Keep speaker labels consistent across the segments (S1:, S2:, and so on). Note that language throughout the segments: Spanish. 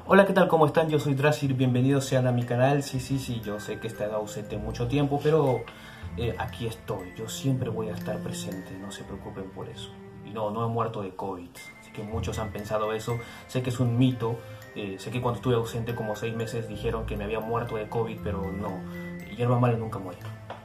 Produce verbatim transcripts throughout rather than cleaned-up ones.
S1: Hola, ¿qué tal? ¿Cómo están? Yo soy Drasir, bienvenidos sean a mi canal. Sí, sí, sí, yo sé que he estado ausente mucho tiempo, pero eh, aquí estoy. Yo siempre voy a estar presente, no se preocupen por eso. Y no, no he muerto de COVID. Sé que muchos han pensado eso, sé que es un mito. Eh, sé que cuando estuve ausente como seis meses dijeron que me había muerto de COVID, pero no. Hierba mala nunca muere.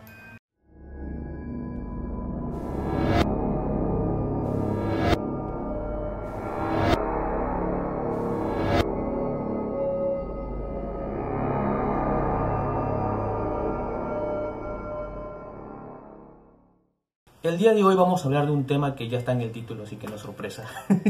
S1: El día de hoy vamos a hablar de un tema que ya está en el título, así que no es sorpresa.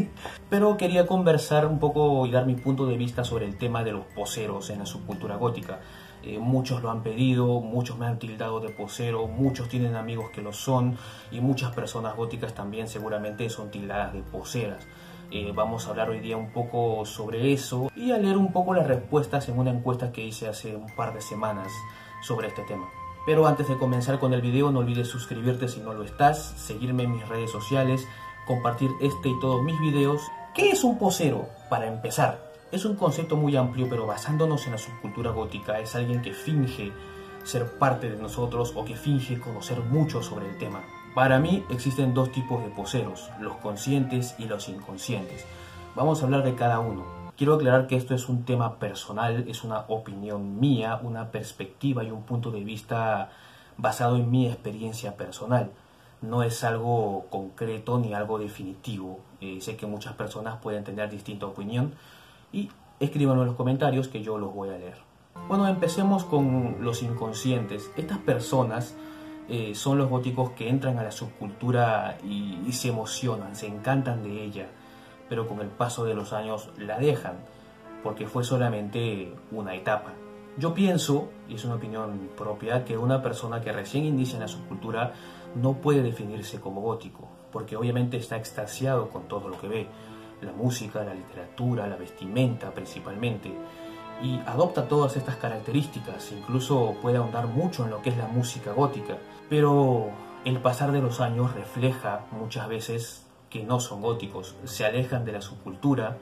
S1: Pero quería conversar un poco y dar mi punto de vista sobre el tema de los poseros en la subcultura gótica. Eh, muchos lo han pedido, muchos me han tildado de posero, muchos tienen amigos que lo son y muchas personas góticas también seguramente son tildadas de poseras. Eh, vamos a hablar hoy día un poco sobre eso y a leer un poco las respuestas en una encuesta que hice hace un par de semanas sobre este tema. Pero antes de comenzar con el video, no olvides suscribirte si no lo estás, seguirme en mis redes sociales, compartir este y todos mis videos. ¿Qué es un posero? Para empezar, es un concepto muy amplio, pero basándonos en la subcultura gótica, es alguien que finge ser parte de nosotros o que finge conocer mucho sobre el tema. Para mí existen dos tipos de poseros, los conscientes y los inconscientes. Vamos a hablar de cada uno. Quiero aclarar que esto es un tema personal, es una opinión mía, una perspectiva y un punto de vista basado en mi experiencia personal. No es algo concreto ni algo definitivo. Eh, sé que muchas personas pueden tener distinta opinión y escríbanlo en los comentarios que yo los voy a leer. Bueno, empecemos con los inconscientes. Estas personas eh, son los góticos que entran a la subcultura y, y se emocionan, se encantan de ella, pero con el paso de los años la dejan, porque fue solamente una etapa. Yo pienso, y es una opinión propia, que una persona que recién inicia en la subcultura no puede definirse como gótico, porque obviamente está extasiado con todo lo que ve, la música, la literatura, la vestimenta principalmente, y adopta todas estas características, incluso puede ahondar mucho en lo que es la música gótica, pero el pasar de los años refleja muchas veces que no son góticos, se alejan de la subcultura,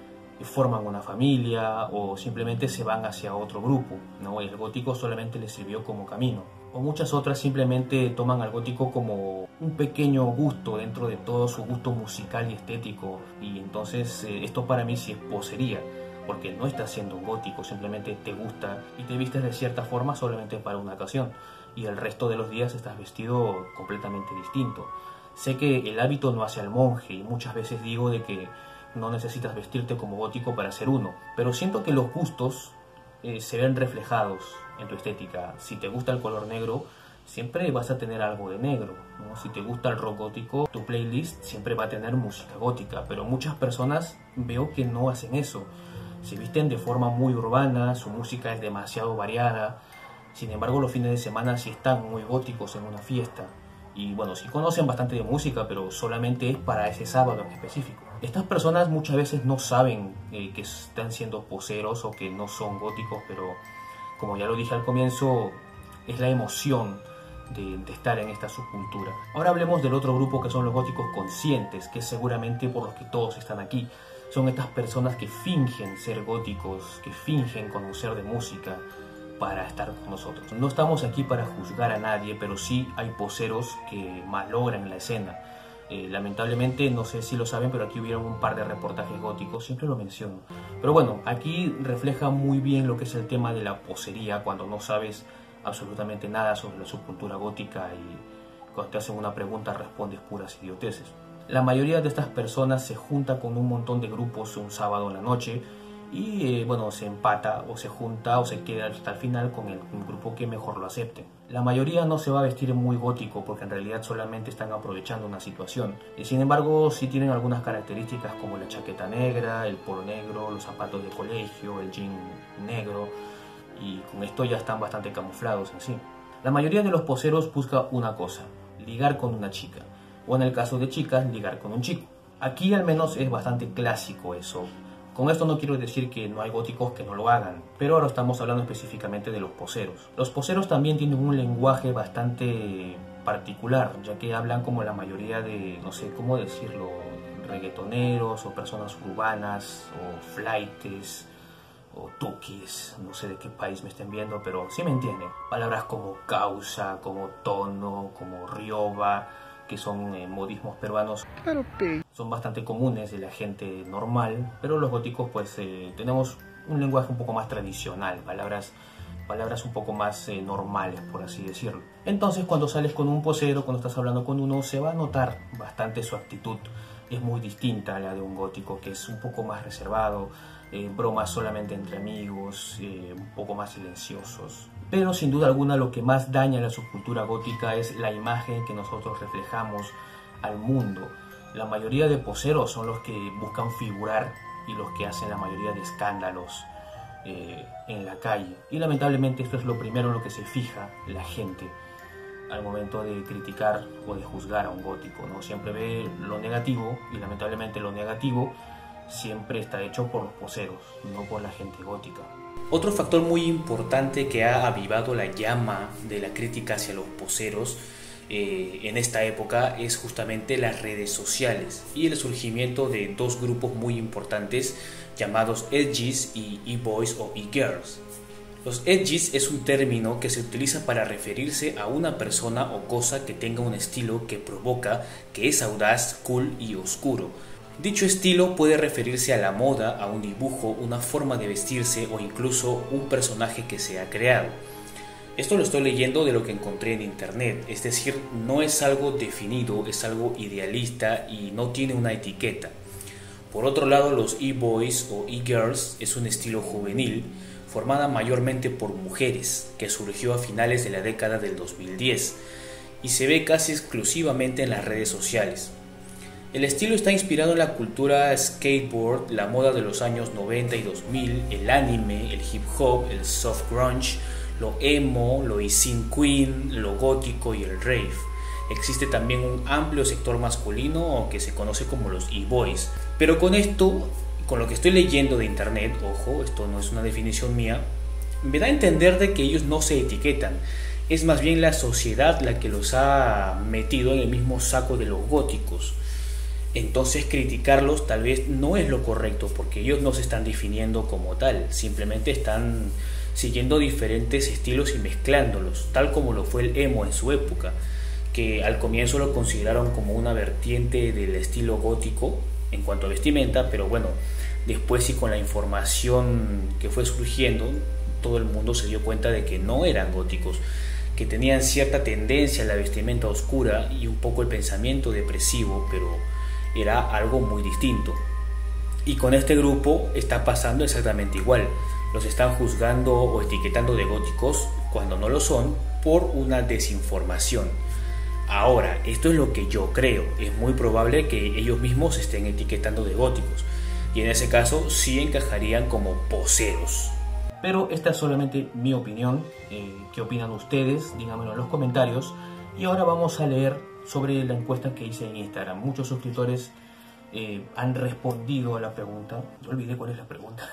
S1: forman una familia o simplemente se van hacia otro grupo, ¿no? El gótico solamente les sirvió como camino. O muchas otras simplemente toman al gótico como un pequeño gusto dentro de todo su gusto musical y estético, y entonces eh, esto para mí sí es posería, porque no estás siendo un gótico, simplemente te gusta y te vistes de cierta forma solamente para una ocasión, y el resto de los días estás vestido completamente distinto. Sé que el hábito no hace al monje y muchas veces digo de que no necesitas vestirte como gótico para ser uno, pero siento que los gustos eh, se ven reflejados en tu estética. Si te gusta el color negro, siempre vas a tener algo de negro, ¿no? Si te gusta el rock gótico, tu playlist siempre va a tener música gótica, pero muchas personas veo que no hacen eso. Se visten de forma muy urbana, su música es demasiado variada, sin embargo los fines de semana sí están muy góticos en una fiesta. Y bueno, sí conocen bastante de música, pero solamente es para ese sábado en específico. Estas personas muchas veces no saben eh, que están siendo poseros o que no son góticos, pero como ya lo dije al comienzo, es la emoción de, de estar en esta subcultura. Ahora hablemos del otro grupo, que son los góticos conscientes, que es seguramente por los que todos están aquí. Son estas personas que fingen ser góticos, que fingen conocer de música para estar con nosotros. No estamos aquí para juzgar a nadie, pero sí hay poseros que malogran la escena. Eh, lamentablemente, no sé si lo saben, pero aquí hubieron un par de reportajes góticos, siempre lo menciono. Pero bueno, aquí refleja muy bien lo que es el tema de la posería, cuando no sabes absolutamente nada sobre la subcultura gótica y cuando te hacen una pregunta respondes puras idioteces. La mayoría de estas personas se junta con un montón de grupos un sábado en la noche y eh, bueno, se empata o se junta o se queda hasta el final con el un grupo que mejor lo acepte. La mayoría no se va a vestir muy gótico porque en realidad solamente están aprovechando una situación. Y sin embargo, sí tienen algunas características como la chaqueta negra, el polo negro, los zapatos de colegio, el jean negro, y con esto ya están bastante camuflados en sí. La mayoría de los poseros busca una cosa: ligar con una chica, o en el caso de chicas, ligar con un chico. Aquí al menos es bastante clásico eso. Con esto no quiero decir que no hay góticos que no lo hagan, pero ahora estamos hablando específicamente de los poseros. Los poseros también tienen un lenguaje bastante particular, ya que hablan como la mayoría de, no sé cómo decirlo, reggaetoneros o personas urbanas o flaites o tukis, no sé de qué país me estén viendo, pero sí me entienden. Palabras como causa, como tono, como rioba, que son eh, modismos peruanos, son bastante comunes de la gente normal, pero los góticos pues eh, tenemos un lenguaje un poco más tradicional, palabras, palabras un poco más eh, normales, por así decirlo. Entonces cuando sales con un posero, cuando estás hablando con uno, se va a notar bastante su actitud. Es muy distinta a la de un gótico, que es un poco más reservado, eh, bromas solamente entre amigos, eh, un poco más silenciosos. Pero sin duda alguna lo que más daña a la subcultura gótica es la imagen que nosotros reflejamos al mundo. La mayoría de poseros son los que buscan figurar y los que hacen la mayoría de escándalos eh, en la calle. Y lamentablemente esto es lo primero en lo que se fija la gente al momento de criticar o de juzgar a un gótico, ¿no? Siempre ve lo negativo y lamentablemente lo negativo siempre está hecho por los poseros, no por la gente gótica.
S2: Otro factor muy importante que ha avivado la llama de la crítica hacia los poseros eh, en esta época es justamente las redes sociales y el surgimiento de dos grupos muy importantes llamados edgies y e-boys o e-girls. Los edgies es un término que se utiliza para referirse a una persona o cosa que tenga un estilo que provoca, que es audaz, cool y oscuro. Dicho estilo puede referirse a la moda, a un dibujo, una forma de vestirse o incluso un personaje que se ha creado. Esto lo estoy leyendo de lo que encontré en internet, es decir, no es algo definido, es algo idealista y no tiene una etiqueta. Por otro lado, los e-boys o e-girls es un estilo juvenil formada mayormente por mujeres, que surgió a finales de la década del dos mil diez y se ve casi exclusivamente en las redes sociales. El estilo está inspirado en la cultura skateboard, la moda de los años noventa y dos mil, el anime, el hip hop, el soft grunge, lo emo, lo scene queen, lo gótico y el rave. Existe también un amplio sector masculino que se conoce como los e-boys. Pero con esto, con lo que estoy leyendo de internet, ojo, esto no es una definición mía, me da a entender de que ellos no se etiquetan. Es más bien la sociedad la que los ha metido en el mismo saco de los góticos. Entonces criticarlos tal vez no es lo correcto porque ellos no se están definiendo como tal, simplemente están siguiendo diferentes estilos y mezclándolos, tal como lo fue el emo en su época, que al comienzo lo consideraron como una vertiente del estilo gótico en cuanto a vestimenta, pero bueno, después y con la información que fue surgiendo, todo el mundo se dio cuenta de que no eran góticos, que tenían cierta tendencia a la vestimenta oscura y un poco el pensamiento depresivo, pero era algo muy distinto. Y con este grupo está pasando exactamente igual. Los están juzgando o etiquetando de góticos cuando no lo son por una desinformación. Ahora, esto es lo que yo creo. Es muy probable que ellos mismos estén etiquetando de góticos. Y en ese caso sí encajarían como poseros.
S1: Pero esta es solamente mi opinión. Eh, ¿Qué opinan ustedes? Díganmelo en los comentarios. Y ahora vamos a leer sobre la encuesta que hice en Instagram. Muchos suscriptores eh, han respondido a la pregunta. Yo olvidé cuál es la pregunta.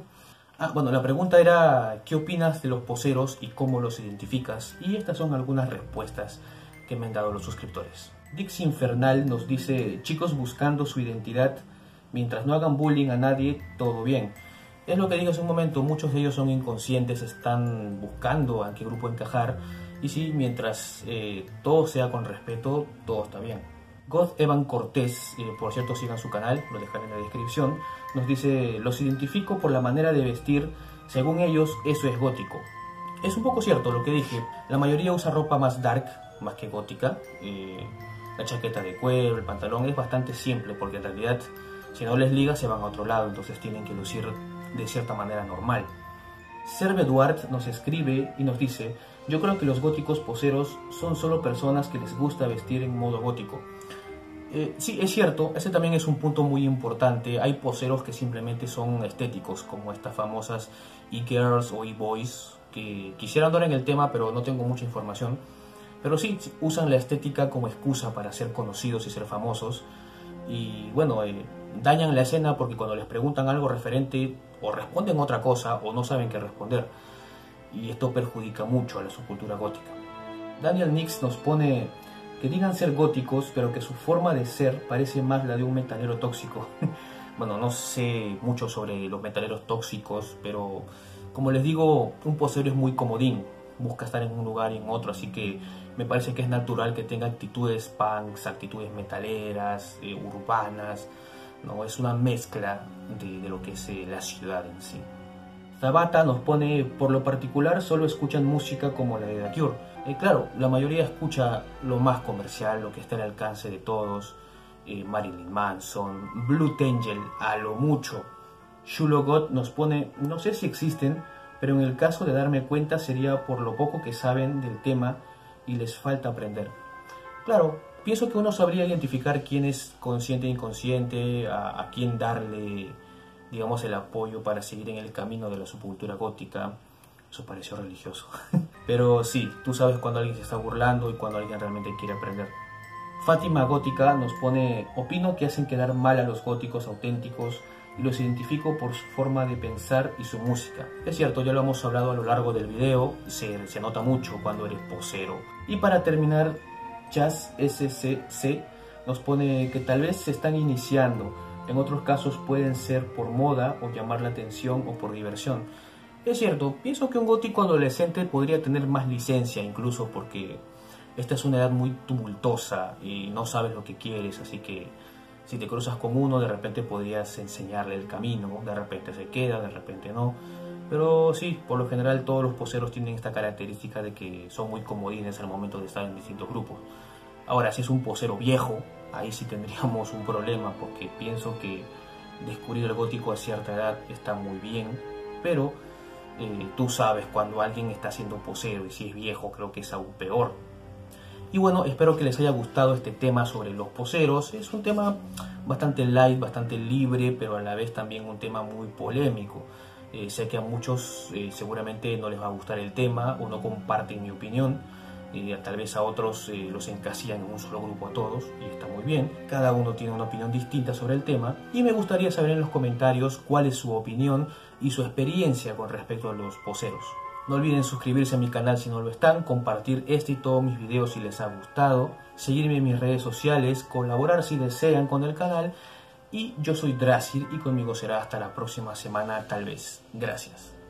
S1: ah, bueno, la pregunta era ¿qué opinas de los poseros y cómo los identificas? Y estas son algunas respuestas que me han dado los suscriptores. Dix Infernal nos dice: chicos buscando su identidad, mientras no hagan bullying a nadie, todo bien. Es lo que dije hace un momento, muchos de ellos son inconscientes, están buscando a qué grupo encajar. Y sí, mientras eh, todo sea con respeto, todo está bien. God Evan Cortés, eh, por cierto sigan su canal, lo dejaré en la descripción, nos dice: los identifico por la manera de vestir, según ellos eso es gótico. Es un poco cierto lo que dije, la mayoría usa ropa más dark, más que gótica. Eh, la chaqueta de cuero, el pantalón es bastante simple, porque en realidad si no les liga se van a otro lado, entonces tienen que lucir de cierta manera normal. Serve Duarte nos escribe y nos dice: yo creo que los góticos poseros son solo personas que les gusta vestir en modo gótico. Eh, sí, es cierto, ese también es un punto muy importante. Hay poseros que simplemente son estéticos, como estas famosas e-girls o e-boys, que quisiera andar en el tema, pero no tengo mucha información. Pero sí, usan la estética como excusa para ser conocidos y ser famosos. Y bueno, eh, dañan la escena porque cuando les preguntan algo referente, o responden otra cosa, o no saben qué responder. Y esto perjudica mucho a la subcultura gótica. Daniel Nix nos pone que digan ser góticos, pero que su forma de ser parece más la de un metalero tóxico. Bueno, no sé mucho sobre los metaleros tóxicos, pero como les digo, un posero es muy comodín, busca estar en un lugar y en otro, así que me parece que es natural que tenga actitudes punks, actitudes metaleras, eh, urbanas, ¿no? Es una mezcla de, de lo que es eh, la ciudad en sí. Tabata nos pone, por lo particular, solo escuchan música como la de The Cure. Eh, claro, la mayoría escucha lo más comercial, lo que está al alcance de todos, eh, Marilyn Manson, Blue Angel, a lo mucho. Shulogot nos pone, no sé si existen, pero en el caso de darme cuenta sería por lo poco que saben del tema y les falta aprender. Claro, pienso que uno sabría identificar quién es consciente e inconsciente, a, a quién darle, digamos, el apoyo para seguir en el camino de la subcultura gótica. Eso pareció religioso. Pero sí, tú sabes cuando alguien se está burlando y cuando alguien realmente quiere aprender. Fátima Gótica nos pone, opino que hacen quedar mal a los góticos auténticos y los identifico por su forma de pensar y su música. Es cierto, ya lo hemos hablado a lo largo del video, se, se nota mucho cuando eres posero. Y para terminar, Chas S C C nos pone que tal vez se están iniciando, en otros casos pueden ser por moda o llamar la atención o por diversión. Es cierto, pienso que un gótico adolescente podría tener más licencia incluso porque esta es una edad muy tumultuosa y no sabes lo que quieres, así que si te cruzas con uno, de repente podrías enseñarle el camino, de repente se queda, de repente no. Pero sí, por lo general todos los poseros tienen esta característica de que son muy comodines al momento de estar en distintos grupos. Ahora, si es un posero viejo, ahí sí tendríamos un problema, porque pienso que descubrir el gótico a cierta edad está muy bien, pero eh, tú sabes cuando alguien está siendo posero, y si es viejo creo que es aún peor. Y bueno, espero que les haya gustado este tema sobre los poseros. Es un tema bastante light, bastante libre, pero a la vez también un tema muy polémico. Eh, sé que a muchos eh, seguramente no les va a gustar el tema o no comparten mi opinión. Eh, tal vez a otros eh, los encasillan en un solo grupo a todos y está muy bien. Cada uno tiene una opinión distinta sobre el tema y me gustaría saber en los comentarios cuál es su opinión y su experiencia con respecto a los poseros. No olviden suscribirse a mi canal si no lo están, compartir este y todos mis videos si les ha gustado, seguirme en mis redes sociales, colaborar si desean con el canal y yo soy Drasir y conmigo será hasta la próxima semana tal vez. Gracias.